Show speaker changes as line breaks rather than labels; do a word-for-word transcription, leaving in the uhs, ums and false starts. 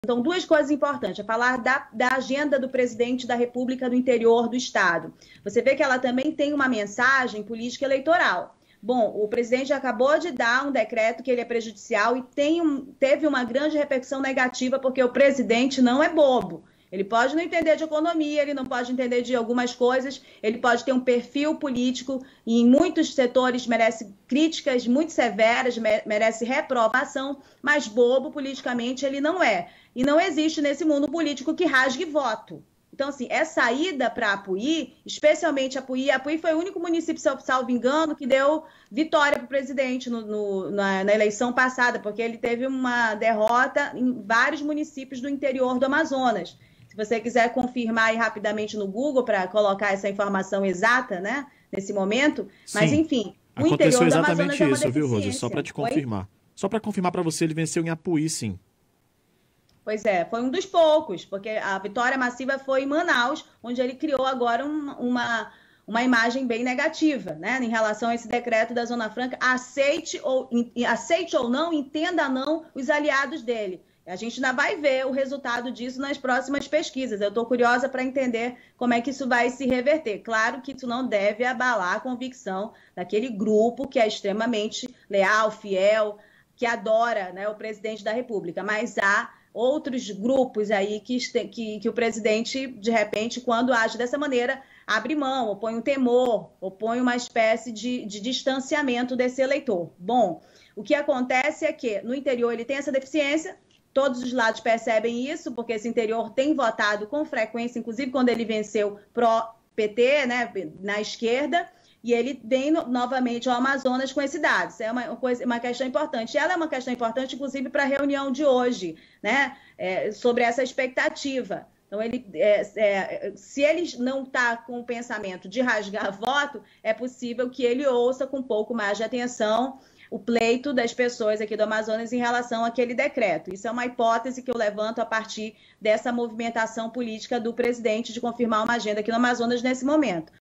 Então, duas coisas importantes, é falar da, da agenda do presidente da República do interior do Estado. Você vê que ela também tem uma mensagem política eleitoral. Bom, o presidente acabou de dar um decreto que ele é prejudicial e tem um, teve uma grande repercussão negativa, porque o presidente não é bobo. Ele pode não entender de economia, ele não pode entender de algumas coisas, ele pode ter um perfil político e em muitos setores merece críticas muito severas, merece reprovação, mas bobo politicamente ele não é. E não existe nesse mundo político que rasgue voto. Então, assim, é saída para Apuí, especialmente Apuí. Apuí foi o único município, salvo engano, que deu vitória para o presidente no, no, na, na eleição passada, porque ele teve uma derrota em vários municípios do interior do Amazonas. Se você quiser confirmar aí rapidamente no Google para colocar essa informação exata, né, nesse momento.
Sim,
mas, enfim, o
aconteceu
interior do
exatamente
Amazonas é uma
isso, viu, Rose?
deficiência.
Só para te confirmar. Oi? Só para confirmar para você, ele venceu em Apuí, sim.
Pois é, foi um dos poucos, porque a vitória massiva foi em Manaus, onde ele criou agora um, uma, uma imagem bem negativa, né, em relação a esse decreto da Zona Franca. Aceite ou, aceite ou não, entenda não os aliados dele. A gente ainda vai ver o resultado disso nas próximas pesquisas. Eu estou curiosa para entender como é que isso vai se reverter. Claro que isso não deve abalar a convicção daquele grupo que é extremamente leal, fiel, que adora, né, o presidente da República. Mas há outros grupos aí que, que, que o presidente, de repente, quando age dessa maneira, abre mão, opõe um temor, opõe uma espécie de, de distanciamento desse eleitor. Bom, o que acontece é que no interior ele tem essa deficiência. Todos os lados percebem isso, porque esse interior tem votado com frequência, inclusive quando ele venceu pró-P T, né, na esquerda, e ele vem no, novamente ao Amazonas com esse dado. Isso é uma, coisa, uma questão importante. E ela é uma questão importante, inclusive, para a reunião de hoje, né, é, sobre essa expectativa. Então, ele, é, é, se ele não está com o pensamento de rasgar voto, é possível que ele ouça com um pouco mais de atenção o pleito das pessoas aqui do Amazonas em relação àquele decreto. Isso é uma hipótese que eu levanto a partir dessa movimentação política do presidente de confirmar uma agenda aqui no Amazonas nesse momento.